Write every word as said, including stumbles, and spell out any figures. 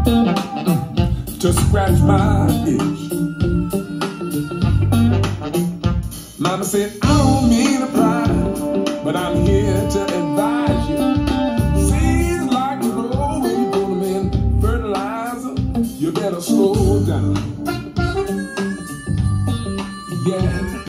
to scratch my itch. Mama said, I don't mean to pry, but I'm here to advise you. Seems like the road when you put them in fertilizer, you better slow down. Yeah.